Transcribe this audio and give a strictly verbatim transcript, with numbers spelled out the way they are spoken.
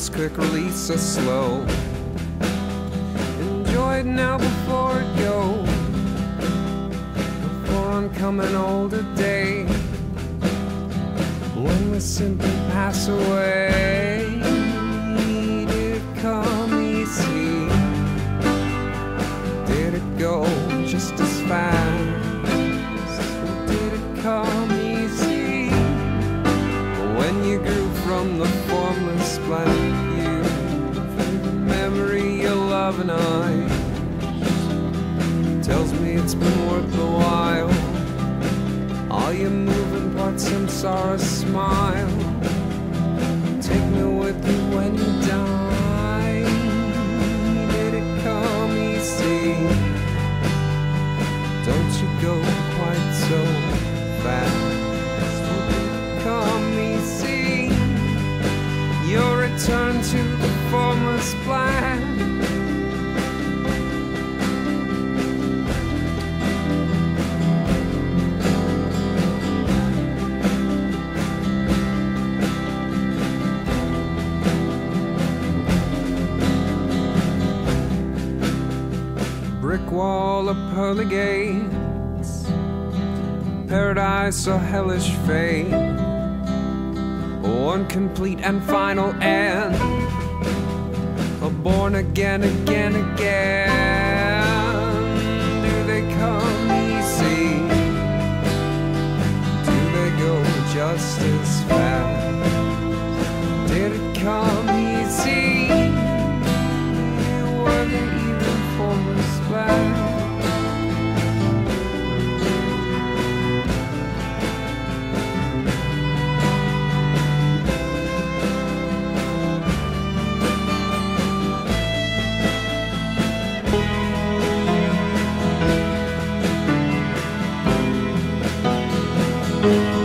is quick release or slow. Enjoy it now before it goes, before oncoming older day, when we simply pass away. Did it come easy? Did it go just as fast? Did it come easy? When you grew from the formless blank, you feel the memory of love and I tells me it's been worth the while. All your moving parts and sorrow smile. Take me with you when you die. Did it come easy? Don't you go quite so fast. Did it come easy? Your return to the formless plan. Brick wall of pearly gates, paradise or hellish fate, one complete and final end, a born again, again, again. Do they come easy? Do they go just as fast? Did it come easy? Were they even formless glad? Thank you.